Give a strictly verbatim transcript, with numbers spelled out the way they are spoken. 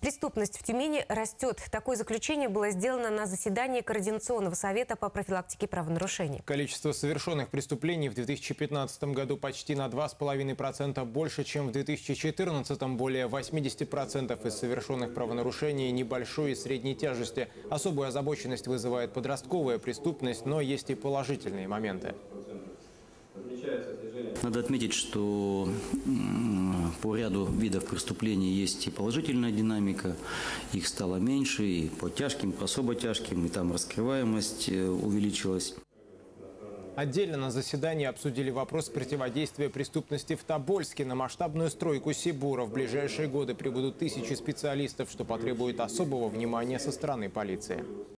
Преступность в Тюмени растет. Такое заключение было сделано на заседании Координационного совета по профилактике правонарушений. Количество совершенных преступлений в две тысячи пятнадцатом году почти на два с половиной процента больше, чем в две тысячи четырнадцатом. Более восьмидесяти процентов из совершенных правонарушений небольшой и средней тяжести. Особую озабоченность вызывает подростковая преступность, но есть и положительные моменты. Надо отметить, что по ряду видов преступлений есть и положительная динамика, их стало меньше, и по тяжким, по особо тяжким, и там раскрываемость увеличилась. Отдельно на заседании обсудили вопрос противодействия преступности в Тобольске. На масштабную стройку Сибура в ближайшие годы прибудут тысячи специалистов, что потребует особого внимания со стороны полиции.